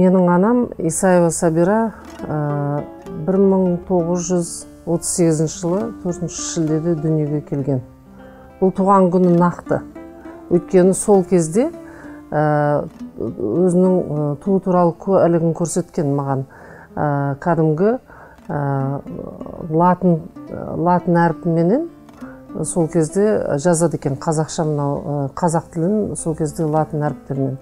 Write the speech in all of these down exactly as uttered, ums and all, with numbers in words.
Менің анам Исаева Сабира бір мың тоғыз жүз отыз сегізінші жылы төртінші шілдеде дүниеге келген. Бұл туған күні нақты. Өйткені сол кезде өзінің туы туралы куәлігін көрсеткен маған. Кәдімгі латын латын әріпіменен сол кезде жазады екен, қазақша мынау қазақ тілін сол кезде латын әріптермен.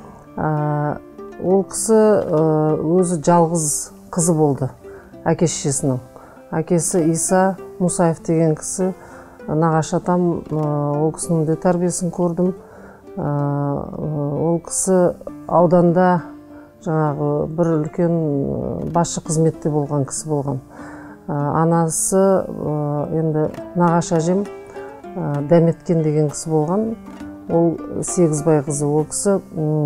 Ол кісі өзі жалғыз қызы болды, әке-шешесінің. Әкесі Иса Мусаев деген кісі, нағашы атам, ол кісінің де тәрбиесін көрдім. Ол кісі ауданда жаңағы бір үлкен басшы қызметте болған кісі болған. Анасы енді нағашы әжем Дәметкен деген кісі болған. Ол сегізбай қызы. Ол кісі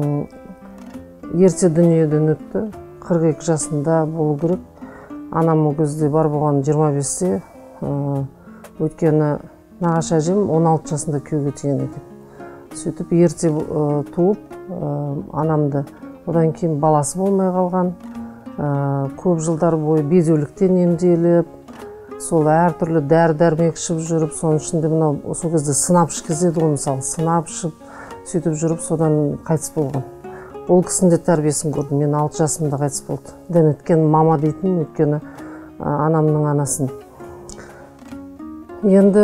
ерте дүниеден өтті. қырық екі жасында болу керек. Анам ол кезде бар болған жиырма бесте. Өйткені нағашы әжем он алты жасында күйеуге тиген екен. Сөйтіп ерте туып, анамды одан кейін баласы болмай қалған. Көп жылдар бойы безеуліктен емделіп, сол әртүрлі дәрі-дәрмек ішіп жүріп, соның ішінде мынау сол кезде сынап ішкізеді ғой, мысалы, сынап ішіп, сөйтіп жүріп, содан қайтыс болған. Ол кісінің де тәрбиесін көрдім. Мен алты жасымда қайтыс болды. Дәметкен мама дейтін, өйткені анамның анасын. Енді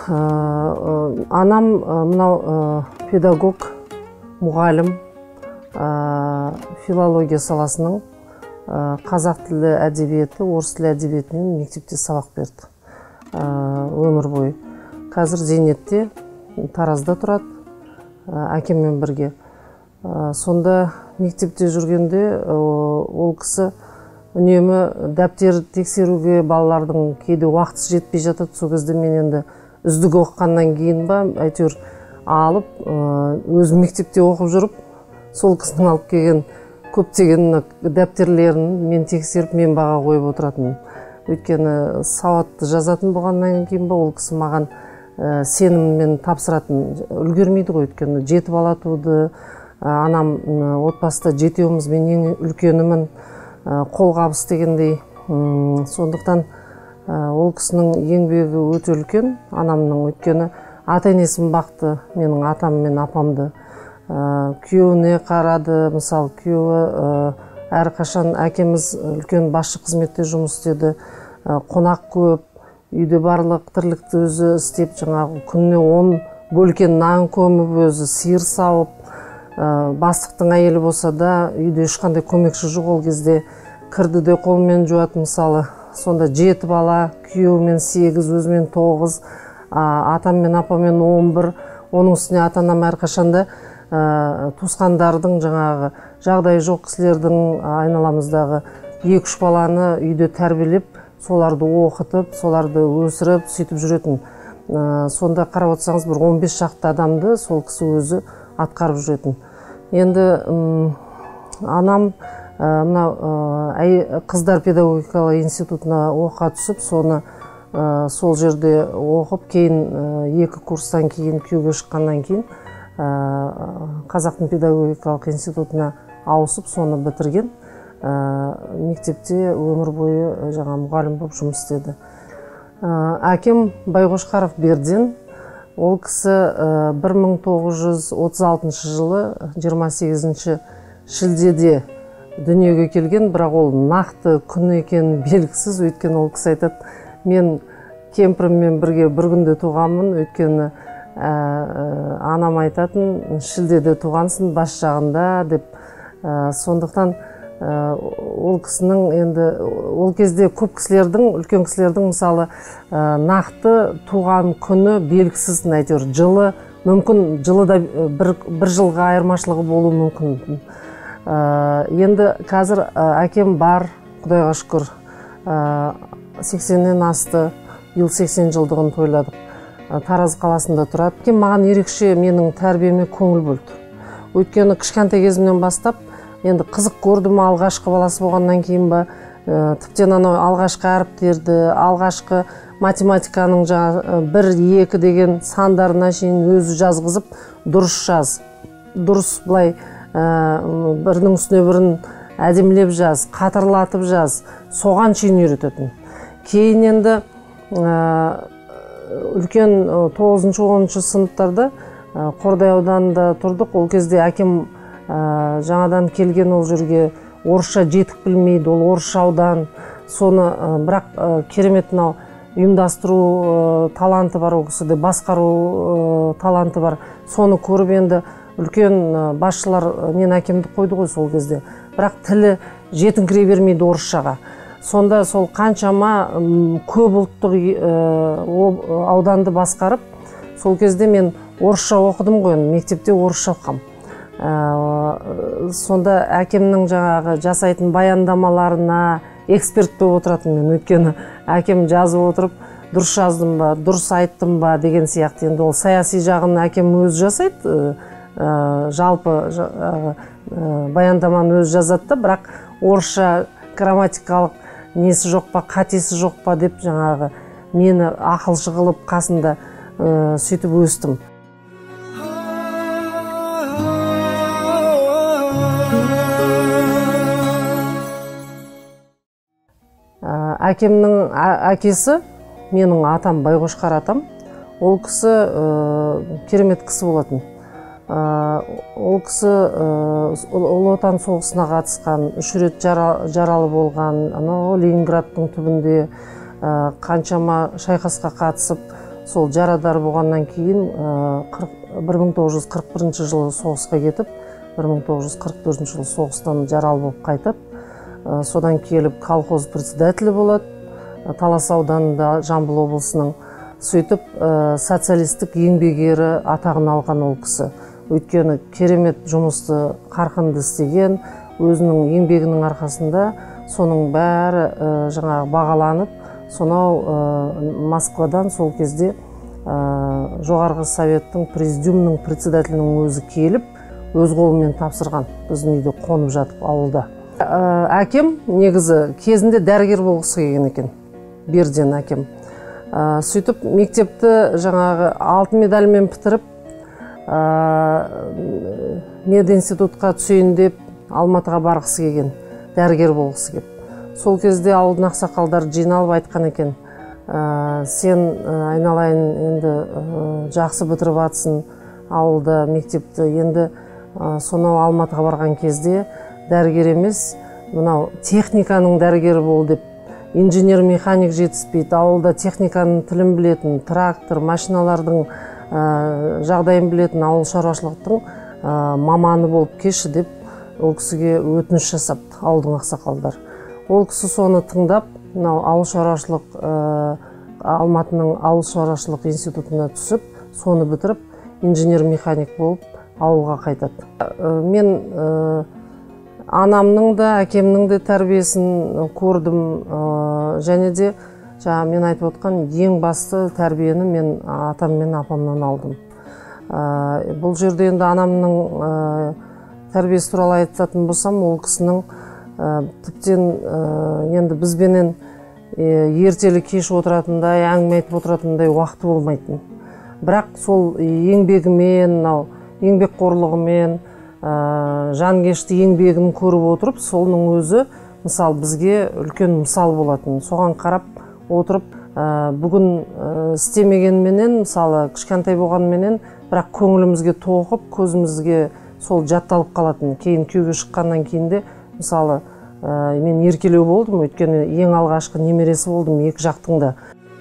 анам мынау педагог, мұғалім, филология саласының қазақ тілі әдебиеті, орыс тілі әдебиетінен мектепте сабақ берді. Өмір бойы. Қазір Зейнетте, Таразда тұрады, әкеммен бірге. Сонда мектепте жүргенде ол кісі үнемі дәптер тексеруге балалардың кейде уақытысы жетпей жатады. Сол кезде мен енді үздік оқығаннан кейін ба, әйтеуір алып, өзім мектепте оқып жүріп, сол кісінің алып келген көптеген дәптерлерін мен тексеріп, мен баға қойып отыратынмын. Өйткені сауатты жазатын болғаннан кейін ба, ол кісі маған сеніммен тапсыратын. Үлгермейді ғой, өйткені жеті бала туды. Анам отбасыда жетеуміз, мен ең үлкенімін, қолғабыс дегендей. Сондықтан ол кісінің еңбегі өте үлкен, анамның. Өйткені ата-енесін бақты, менің атам мен апамды. Күйеуіне қарады, мысалы, күйеуі әрқашан әкеміз үлкен басшы қызметте жұмыс істеді. Қонақ көп, үйде барлық тірлікті өзі істеп, жаңағы күніне он бөлкен нан көміп, өзі сиыр сауып, бастықтың әйелі болса да, үйде ешқандай көмекші жоқ. Ол кезде кірді де қолмен жуатын, мысалы. Сонда жеті бала, күйеуімен сегіз, өзімен тоғыз, атам мен апамен он бір. Оның үстіне ата-анам әрқашанда туысқандардың, жаңағы жағдайы жоқ кісілердің, айналамыздағы екі-үш баланы үйде тәрбиелеп, соларды оқытып, соларды өсіріп, сөйтіп жүретін. Сонда қарап отырсаңыз, бір он бес шақты адамды сол кісі өзі атқарып жүретін. Енді анам қыздар педагогикалық институтына оқуға түсіп, соны сол жерде оқып, кейін екі курстан кейін, күйеуге шыққаннан кейін Қазақтың педагогикалық институтына ауысып, соны бітірген. Мектепте өмір бойы жаңа мұғалім болып жұмыс істеді. Әкем Байқошқаров Берден. Ол кісі бір мың тоғыз жүз отыз алтыншы жылы жиырма сегізінші шілдеде дүниеге келген, бірақ ол нақты күн екені белгісіз. Өйткені ол кісі айтады, мен кемпіріммен бірге бір күнде туғанмын, өйткені анам айтатын, шілдеде туғансың бас жағында деп. Сондықтан ол кісінің енді, ол кезде көп кісілердің, үлкен кісілердің мысалы нақты туған күні белгісіз, әйтеуір жылы, мүмкін жылы да бір жылға айырмашылығы болуы мүмкін. Енді қазір әкем бар, Құдайға шүкір, сексеннен асты, ел сексен жылдығын тойладық. Тараз қаласында тұрады. Әкем маған ерекше менің тәрбиеме көңіл бөлді. Өйткені кішкентай кезімнен бастап, енді қызық көрдім, алғашқы баласы болғаннан кейін ба, тіптен анау алғашқы әріптерді, алғашқы математиканың бір, екі деген сандарына шейін өзі жазғызып, дұрыс жаз. Дұрыс былай бірінің үстіне бірін әдемілеп жаз, қатырлатып жаз, соған шейін үйрететін. Кейін енді үлкен тоғызыншы оныншы сыныптарда Қордай ауданында тұрдық. Ол кезде әкем жаңадан келген ол жерге, орысша жетік білмейді, ол орысша аудан. Соны бірақ керемет ұйымдастыру таланты бар, ол кісіде басқару таланты бар. Соны көріп енді үлкен басшылар мен әкемді қойды ғой сол кезде. Бірақ тілі жетіңкіре бермейді орысшаға. Сонда сол қаншама көп ұлттық ауданды басқарып, сол кезде мен орысша оқыдым ғой, мектепте орысша оқығам. Сонда әкемнің жаңағы жасайтын баяндамаларына эксперт болып отыратын мен, өйткені әкем жазып отырып, дұрыс жаздым ба, дұрыс айттым ба деген сияқты. Енді ол саяси жағын әкем өзі жасайды, жалпы баяндаманы өзі жазады, бірақ орысша грамматикалық несі жоқ па, қатесі жоқ па деп жаңағы мені ақылшы қылып қасында сөйтіп өстім. Әкемнің әкесі, менің атам, Байқошқар атам, ол кісі керемет кісі болатын. Ол кісі Ұлы Отан соғысына қатысқан, үш рет жаралы болған, Ленинградтың түбінде қаншама шайқасқа қатысып, сол жарадар болғаннан кейін бір мың тоғыз жүз қырық бірінші жылы соғысқа кетіп, бір мың тоғыз жүз қырық төртінші жылы соғыстан жаралы болып қайтып, содан келіп колхоз председателі болады, Талас ауданында, Жамбыл облысының. Сөйтіп социалистік еңбек ері атағын алған ол кісі. Өйткені керемет жұмысты қарқынды істеген, өзінің еңбегінің арқасында соның бәрі жаңағы бағаланып, сонау Москвадан сол кезде жоғарғы советтің президиумның председателінің өзі келіп, өз қолымен тапсырған, біздің үйде қонып жатып ауылда. Әкем негізі кезінде дәрігер болғысы келген екен, Берден әкем. Сөйтіп мектепті жаңағы алтын медальмен бітіріп, мединститутқа түсейін деп Алматыға барғысы келген, дәрігер болғысы келіп. Сол кезде ауылдың ақсақалдар жиналып айтқан екен, сен айналайын енді жақсы бітіріп атсын ауылда мектепті, енді сонау Алматыға барған кезде дәрігер емес, мынау техниканың дәрігері бол деп, инженер-механик жетіспейді, ауылда техниканың тілін білетін, трактор, машиналардың жағдайын білетін, ауыл шаруашылықтың маманы болып кеші деп ол кісіге өтініш жасапты ауылдың ақсақалдар. Ол кісі соны тыңдап, ауыл шаруашылық, Алматының ауыл шаруашылық институтына түсіп, соны бітіріп, инженер-механик болып ауылға қайтады. Мен анамның да, әкемнің де тәрбиесін көрдім, және де мен айтып отқан ең басты тәрбиені мен атам мен апамнан алдым. Бұл жерде енді анамның тәрбиесі туралы айтатын болсам, ол кісінің тіптен енді бізбенен ертелі кеш отыратындай, әңгіме айтып отыратындай уақыты болмайтын. Бірақ сол еңбегімен, еңбекқорлығымен, жанкешті еңбегін көріп отырып, солының өзі мысалы бізге үлкен мысал болатын. Соған қарап отырып, бүгін істемегенменен, мысалы кішкентай болғанменен, бірақ көңілімізге тоқып, көзімізге сол жатталып қалатын. Кейін күйеуге шыққаннан кейін де, мысалы мен еркелеу болдым, өйткені ең алғашқы немересі болдым екі жақтың да.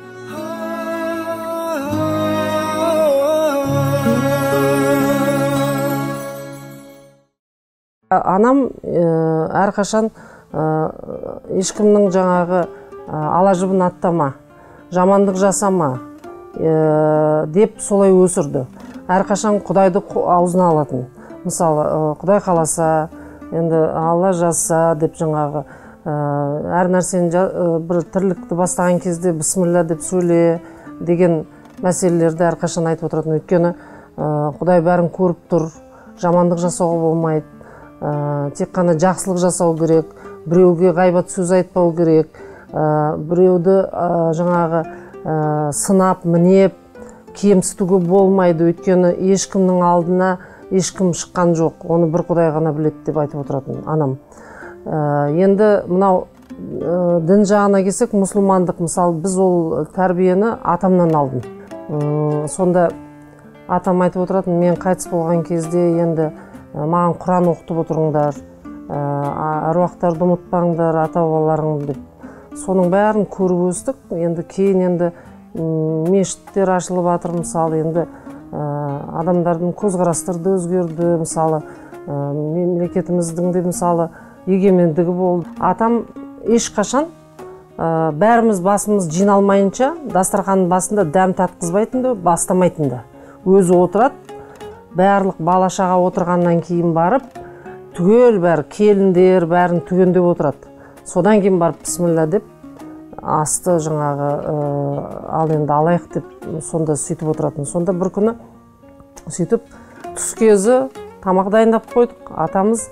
Анам әрқашан ешкімнің жаңағы алажыбын аттама, жамандық жасама деп солай өсірді. Әрқашан Құдайды аузына алатын. Мысалы, Құдай қаласа, енді Алла жазса деп жаңағы әр нәрсені бір тірлікті бастаған кезде бісміллә деп сөйле деген мәселелерді әрқашан айтып отыратын. Өйткені Құдай бәрін көріп тұр, жамандық жасауға болмайды. Тек қана жақсылық жасау керек, біреуге ғайбат сөз айтпау керек, біреуді жаңағы сынап, мінеп, кемсітуге болмайды. Өйткені ешкімнің алдына ешкім шыққан жоқ, оны бір Құдай ғана біледі деп айтып отыратын анам. Енді мынау дін жағына келсек, мұсылмандық, мысалы біз ол тәрбиені атамнан алдым. Сонда атам айтып отыратын, мен қайтыс болған кезде енді маған Құран оқытып отырыңдар, аруақтарды ұмытпаңдар, ата-бабаларыңды деп. Соның бәрін көріп өстік. Енді кейін енді мешіттер ашылып жатыр, мысалы, енді адамдардың көзқарастары да өзгерді, мысалы, мемлекетіміздің де мысалы егемендігі болды. Атам ешқашан бәріміз басымыз жиналмайынша дастарханның басында дәм татқызбайтынды, бастамайтынды. Өзі отырады, барлық бала-шаға отырғаннан кейін барып, түгел бәрі келіндер бәрін түгендеп отырады. Содан кейін барып бісміллә деп асты жаңағы ал енді алайық деп сонда сөйтіп отыратын. Сонда бір күні сөйтіп түс кезі тамақ дайындап қойдық. Атамыз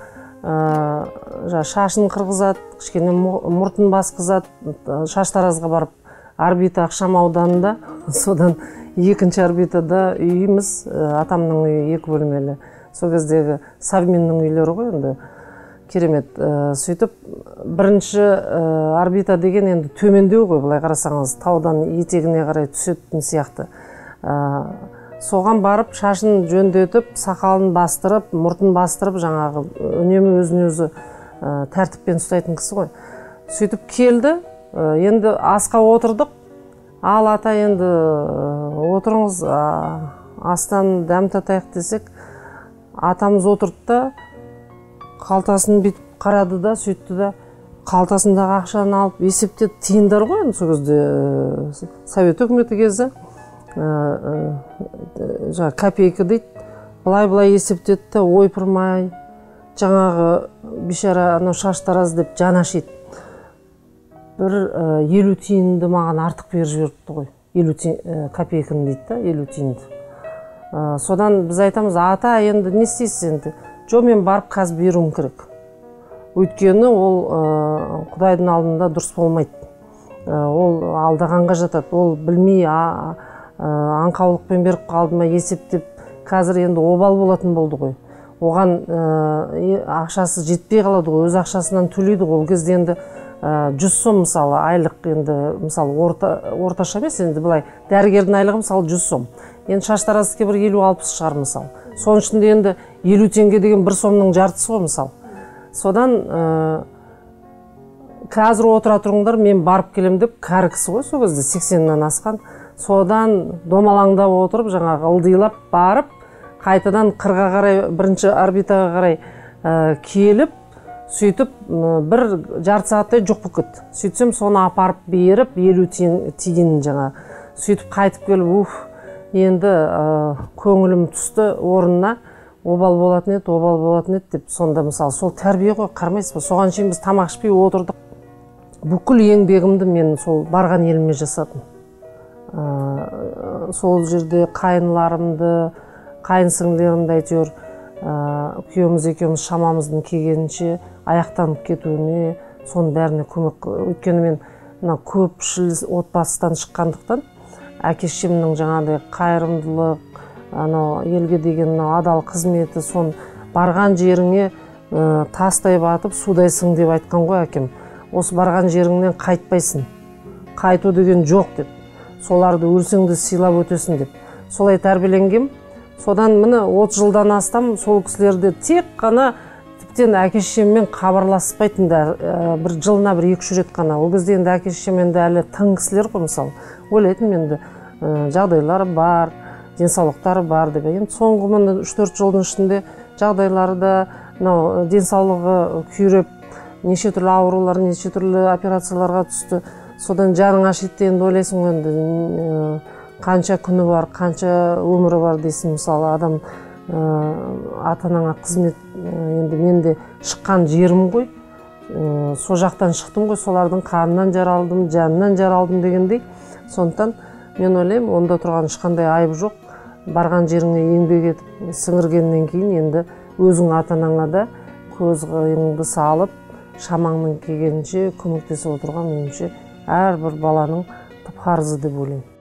шашын қырғызады, кішкене мұртын басқызады, Шаштаразға барып, орбита Ақшам ауданында, содан екінші орбитада үйіміз, атамның үйі екі бөлмелі. Сол кездегі совминнің үйлері ғой, енді керемет. Сөйтіп бірінші орбита деген енді төмендеу ғой, былай қарасаңыз, таудан етегіне қарай түсетін сияқты. Соған барып, шашын жөндетіп, сақалын бастырып, мұртын бастырып, жаңағы үнемі өзін өзі тәртіппен ұстайтын кісі ғой. Сөйтіп келді, енді асқа отырдық. Ал ата, енді отырыңыз, астан дәм татайық десек, атамыз отырды да, қалтасын бүйтіп қарады да, сөйтті да, қалтасындағы ақшаны алып есептеді. Тиындар ғой, сол кезде Совет үкіметі кезі копейка дейді, былай-былай есептеді да, ойпырмай, жаңағы бишара Шаштараз деп жаны ашиды. Бір елу тиынды маған артық беріп жіберіпті ғой. елу копейканы дейді да, елу тиынды. Содан біз айтамыз, ата, енді не істейсіз енді? Жо, мен барып қазір беруім керек. Өйткені ол Құдайдың алдында дұрыс болмайды. Ол алдағанға жатады. Ол білмей аңқаулықпен беріп қалды ма, есептеп, қазір енді обал болатын болды ғой. Оған ақшасы жетпей қалады ғой, өз ақшасынан төлейді ғой. Ол кезде енді жүз сом, мысалы, айлық, енді мысалы орташа емес, енді былай дәрігердің айлығы мысалы жүз сом. Енді Шаштаразға бір елу алпыс шығар, мысалы. Соның ішінде енді елу теңге деген бір сомның жартысы ғой, мысалы. Содан қазір отыра тұрыңдар, мен барып келем деп, кәрі кісі ғой, сол кезде сексеннен асқан. Содан домалаңдап отырып, жаңағы ылдилап барып, қайтадан қырға қарай, бірінші орбитаға қарай келіп, сөйтіп бір жарты сағаттай жоқ болып кетті. Сөйтсем, соны апарып беріп, елу тиын жаңа. Сөйтіп қайтып келіп, уф, енді көңілім түсті орнына, обал болатын еді, обал болатын еді деп. Сонда мысалы, сол тәрбие ғой, қармайсыз ба? Соған шейін біз тамақ ішпей отырдық. Бүкіл еңбегімді мен сол барған еліме жасадым. Сол жерде қайынларымды, қайын сіңлерімді әйтеуір күйеуіміз екеуміз шамамыздың келгенінше аяқтанып кетуіне, соның бәріне көмек. Өйткені мен көпшіл отбасыдан шыққандықтан, әке-шешемнің жаңағыдай қайырымдылық, елге деген адал қызметі, сон барған жеріңе тастай батып, судайсың деп айтқан ғой әкем. Осы барған жеріңнен қайтпайсың, қайту деген жоқ деп. Соларды өлсеңді сыйлап өтесің деп. Солай тәрбиеленгем. Содан міне отыз жылдан астам сол кісілерді тек қана тіптен әке-шешеммен хабарласпайтын да, бір жылына бір екі-үш рет қана. Ол кезде енді әке-шешем енді әлі тың кісілер ғой, мысалы. Ойлайтын енді жағдайлары бар, денсаулықтары бар деп. Енді соңғы міне үш-төрт жылдың ішінде жағдайлары да, денсаулығы күйреп, неше түрлі аурулар, неше түрлі операцияларға түсті. Содан жаның ашиды, енді ойлайсың, енді қанша күні бар, қанша өмірі бар дейсің. Мысалы, адам ата-анаңа қызмет, енді мен де шыққан жерім ғой, сол жақтан шықтым ғой, солардың қанынан жаралдым, жанынан жаралдым дегендей. Сондықтан мен ойлаймын, онда тұрған ешқандай айып жоқ. Барған жеріңе еңбек етіп сіңіргеннен кейін енді өзің ата-анаңа да көз қиығыңды салып, шамаңның келгенінше көмектесіп отырған меніңше әрбір баланың парызы деп ойлаймын.